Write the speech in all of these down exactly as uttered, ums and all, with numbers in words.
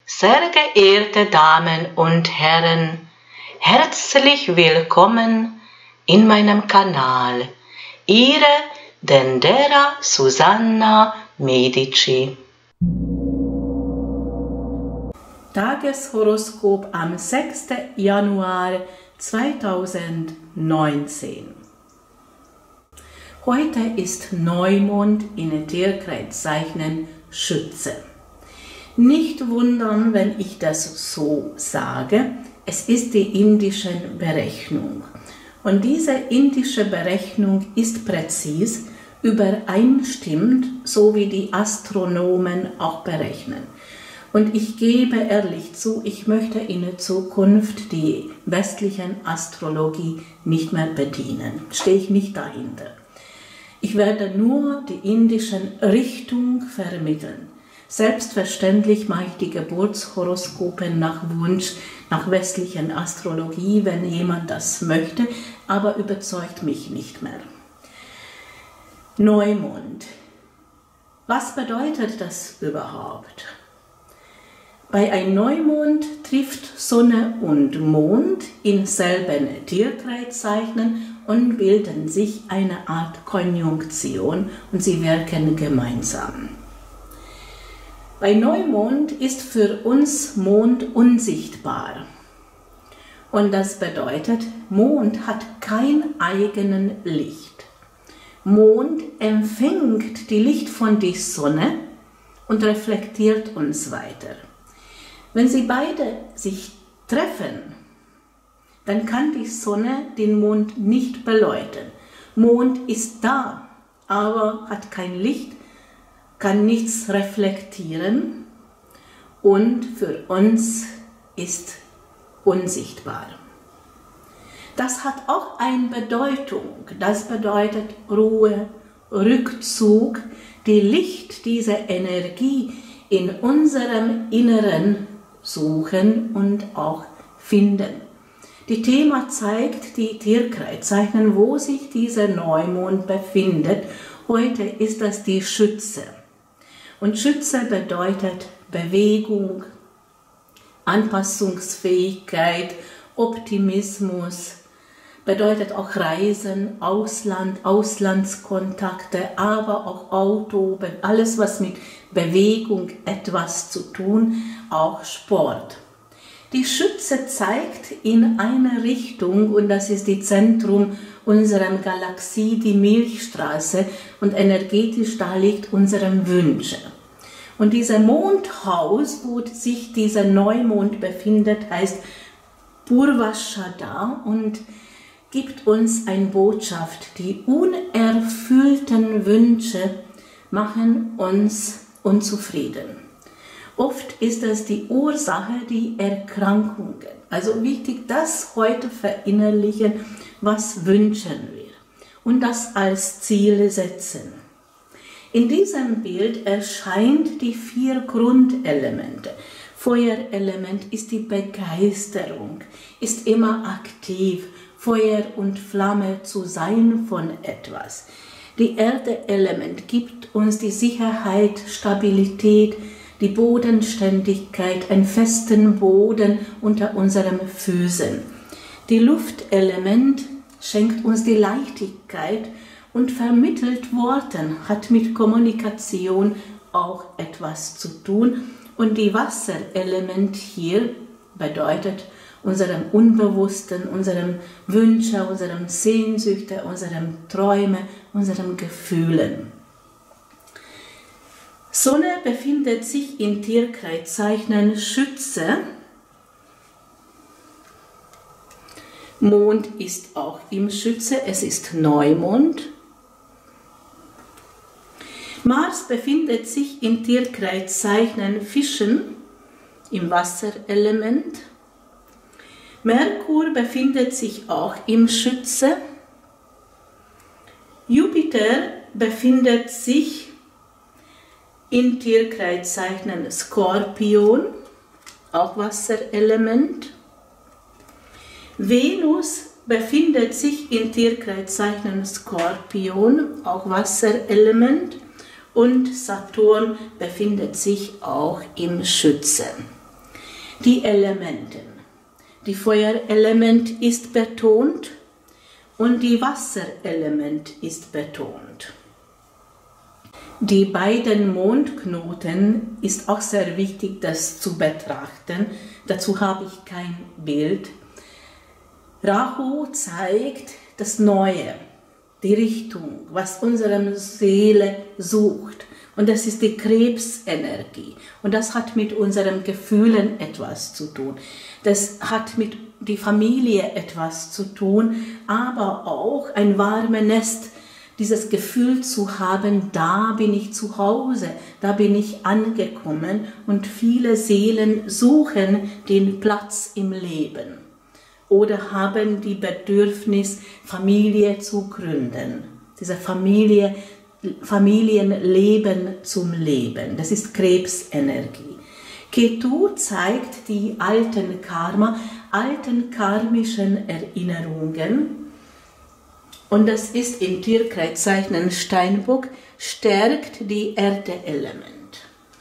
Sehr geehrte Damen und Herren, herzlich willkommen in meinem Kanal. Ihre Dendera Susanna Medici. Tageshoroskop am sechsten Januar zweitausendneunzehn. Heute ist Neumond in Tierkreiszeichen Schütze. Nicht wundern, wenn ich das so sage, es ist die indische Berechnung. Und diese indische Berechnung ist präzis, übereinstimmt, so wie die Astronomen auch berechnen. Und ich gebe ehrlich zu, ich möchte in Zukunft die westliche Astrologie nicht mehr bedienen. Stehe ich nicht dahinter. Ich werde nur die indische Richtung vermitteln. Selbstverständlich mache ich die Geburtshoroskope nach Wunsch, nach westlicher Astrologie, wenn jemand das möchte, aber überzeugt mich nicht mehr. Neumond. Was bedeutet das überhaupt? Bei einem Neumond trifft Sonne und Mond in selben Tierkreiszeichen und bilden sich eine Art Konjunktion und sie wirken gemeinsam. Bei Neumond ist für uns Mond unsichtbar. Und das bedeutet, Mond hat kein eigenes Licht. Mond empfängt die Licht von der Sonne und reflektiert uns weiter. Wenn sie beide sich treffen, dann kann die Sonne den Mond nicht beleuchten. Mond ist da, aber hat kein Licht, kann nichts reflektieren und für uns ist unsichtbar. Das hat auch eine Bedeutung. Das bedeutet Ruhe, Rückzug, die Licht, diese Energie in unserem Inneren suchen und auch finden. Die Thema zeigt die Tierkreiszeichen, wo sich dieser Neumond befindet. Heute ist das die Schütze. Und Schütze bedeutet Bewegung, Anpassungsfähigkeit, Optimismus, bedeutet auch Reisen, Ausland, Auslandskontakte, aber auch Auto, alles was mit Bewegung etwas zu tun, auch Sport. Die Schütze zeigt in eine Richtung und das ist das Zentrum unserer Galaxie, die Milchstraße und energetisch da liegt unsere Wünsche. Und dieser Mondhaus, wo sich dieser Neumond befindet, heißt Purvashada und gibt uns eine Botschaft. Die unerfüllten Wünsche machen uns unzufrieden. Oft ist das die Ursache, die Erkrankungen. Also wichtig, das heute verinnerlichen, was wünschen wir und das als Ziel setzen. In diesem Bild erscheint die vier Grundelemente. Feuerelement ist die Begeisterung, ist immer aktiv, Feuer und Flamme zu sein von etwas. Die Erde-Element gibt uns die Sicherheit, Stabilität, die Bodenständigkeit, einen festen Boden unter unseren Füßen. Die Luftelement schenkt uns die Leichtigkeit und vermittelt Worten, hat mit Kommunikation auch etwas zu tun. Und die Wasserelement hier bedeutet unserem Unbewussten, unserem Wünsche, unserem Sehnsüchte, unserem Träume, unseren Gefühlen. Sonne befindet sich in Tierkreiszeichen Schütze. Mond ist auch im Schütze, es ist Neumond. Mars befindet sich in Tierkreiszeichen Fischen im Wasserelement. Merkur befindet sich auch im Schütze. Jupiter befindet sich in Tierkreiszeichen Skorpion, auch Wasserelement. Venus befindet sich in Tierkreiszeichen Skorpion, auch Wasserelement. Und Saturn befindet sich auch im Schütze. Die Elemente. Die Feuerelement ist betont und die Wasserelement ist betont. Die beiden Mondknoten ist auch sehr wichtig, das zu betrachten. Dazu habe ich kein Bild. Rahu zeigt das Neue, die Richtung, was unsere Seele sucht. Und das ist die Krebsenergie. Und das hat mit unseren Gefühlen etwas zu tun. Das hat mit der Familie etwas zu tun, aber auch ein warmes Nest. Dieses Gefühl zu haben, da bin ich zu Hause, da bin ich angekommen, und viele Seelen suchen den Platz im Leben oder haben die Bedürfnis, Familie zu gründen, diese Familie, Familienleben zum Leben. Das ist Krebsenergie. Ketu zeigt die alten Karma, alten karmischen Erinnerungen. Und das ist im Tierkreiszeichen Steinbock, stärkt die Erde-Element.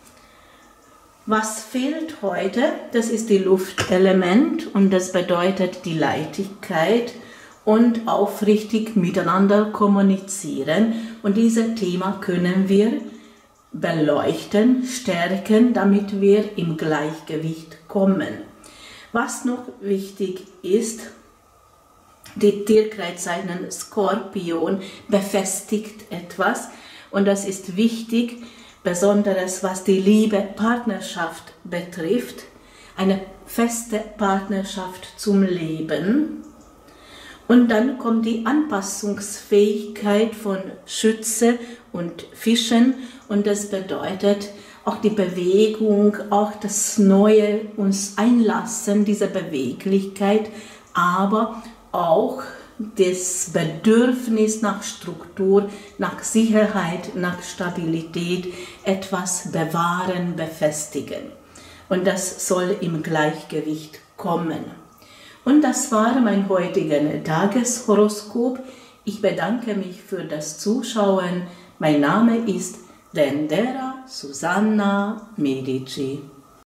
Was fehlt heute? Das ist die Luftelement und das bedeutet die Leichtigkeit und aufrichtig miteinander kommunizieren. Und dieses Thema können wir beleuchten, stärken, damit wir im Gleichgewicht kommen. Was noch wichtig ist, die Tierkreiszeichen Skorpion befestigt etwas, und das ist wichtig, besonders was die Liebe, Partnerschaft betrifft, eine feste Partnerschaft zum Leben. Und dann kommt die Anpassungsfähigkeit von Schütze und Fischen, und das bedeutet auch die Bewegung, auch das Neue, uns einlassen, diese Beweglichkeit, aber auch das Bedürfnis nach Struktur, nach Sicherheit, nach Stabilität, etwas bewahren, befestigen. Und das soll im Gleichgewicht kommen. Und das war mein heutiges Tageshoroskop. Ich bedanke mich für das Zuschauen. Mein Name ist Dendera Susanna Medici.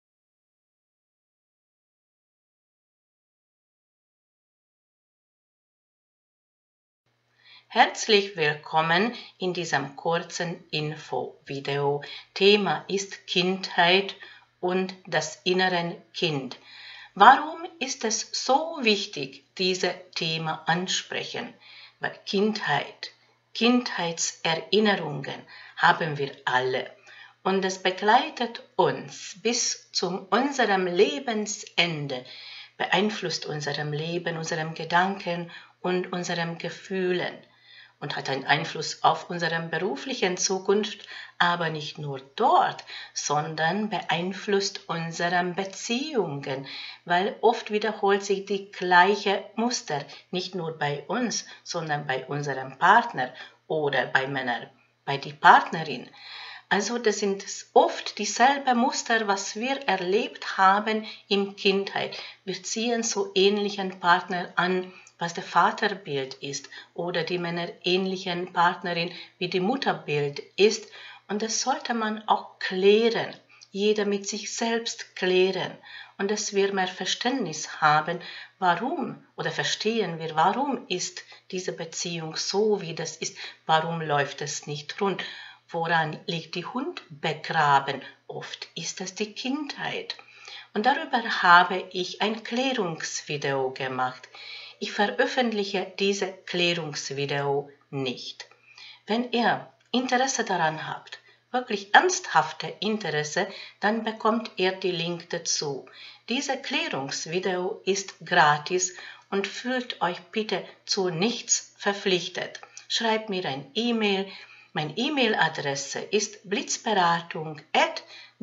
Herzlich willkommen in diesem kurzen Info-Video. Thema ist Kindheit und das innere Kind. Warum ist es so wichtig, dieses Thema ansprechen? Weil Kindheit, Kindheitserinnerungen haben wir alle. Und es begleitet uns bis zu unserem Lebensende, beeinflusst unserem Leben, unserem Gedanken und unseren Gefühlen. Und hat einen Einfluss auf unsere berufliche Zukunft, aber nicht nur dort, sondern beeinflusst unsere Beziehungen, weil oft wiederholt sich die gleiche Muster, nicht nur bei uns, sondern bei unserem Partner oder bei Männern, bei der Partnerin. Also das sind oft dieselben Muster, was wir erlebt haben in Kindheit. Wir ziehen so ähnlichen Partner an, was der Vaterbild ist, oder die männerähnlichen Partnerin wie die Mutterbild ist. Und das sollte man auch klären, jeder mit sich selbst klären. Und dass wir mehr Verständnis haben, warum, oder verstehen wir, warum ist diese Beziehung so, wie das ist, warum läuft es nicht rund, woran liegt die Hund begraben, oft ist das die Kindheit. Und darüber habe ich ein Klärungsvideo gemacht. Ich veröffentliche diese Klärungsvideo nicht. Wenn ihr Interesse daran habt, wirklich ernsthafte Interesse, dann bekommt ihr die Link dazu. Diese Klärungsvideo ist gratis und fühlt euch bitte zu nichts verpflichtet. Schreibt mir ein E-Mail. Meine E-Mail-Adresse ist blitzberatung at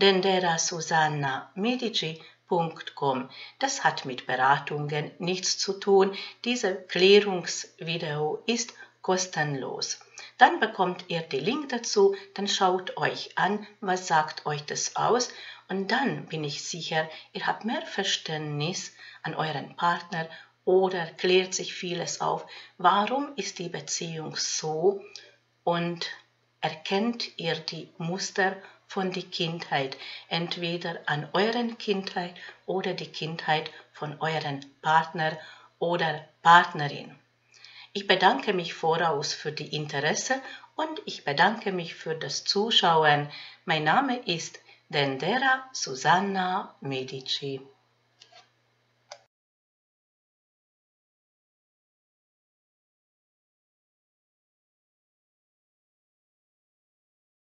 denderasusanna.medici Punkt com. Das hat mit Beratungen nichts zu tun. Dieses Klärungsvideo ist kostenlos. Dann bekommt ihr den Link dazu, dann schaut euch an, was sagt euch das aus, und dann bin ich sicher, ihr habt mehr Verständnis an euren Partner oder klärt sich vieles auf. Warum ist die Beziehung so, und erkennt ihr die Muster von der Kindheit, entweder an euren Kindheit oder die Kindheit von euren Partner oder Partnerin. Ich bedanke mich voraus für die Interesse und ich bedanke mich für das Zuschauen. Mein Name ist Dendera Susanna Medici.